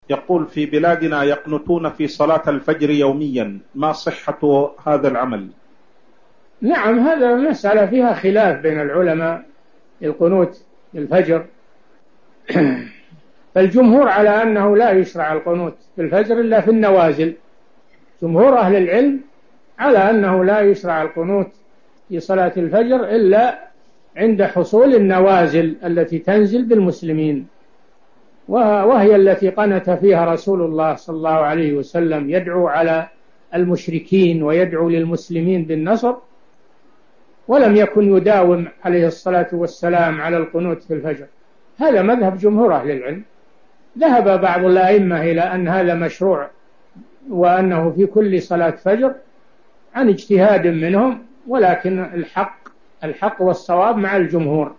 يقول: في بلادنا يقنتون في صلاة الفجر يوميا، ما صحة هذا العمل؟ نعم، هذا مسألة فيها خلاف بين العلماء، القنوت الفجر. فالجمهور على أنه لا يشرع القنوت في الفجر إلا في النوازل. جمهور أهل العلم على أنه لا يشرع القنوت في صلاة الفجر إلا عند حصول النوازل التي تنزل بالمسلمين، وهي التي قنت فيها رسول الله صلى الله عليه وسلم، يدعو على المشركين ويدعو للمسلمين بالنصر، ولم يكن يداوم عليه الصلاة والسلام على القنوت في الفجر. هذا مذهب جمهور أهل العلم. ذهب بعض الأئمة إلى أن هذا مشروع وأنه في كل صلاة فجر عن اجتهاد منهم، ولكن الحق والصواب مع الجمهور.